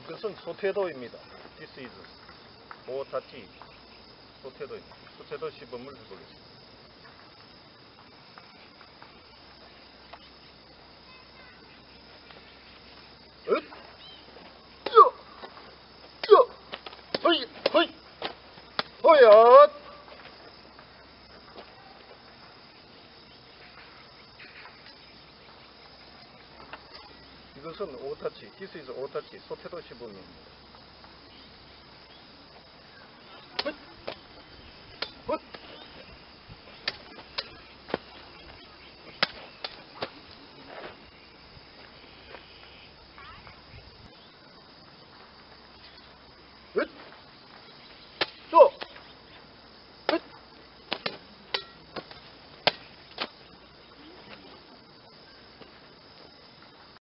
이것은 소태도입니다. This is Ko-tachi 소태도입니다. 소태도 시범을 해보겠습니다. 허얏! 이것은 오타치, This is 오타치 소태도 시범입니다.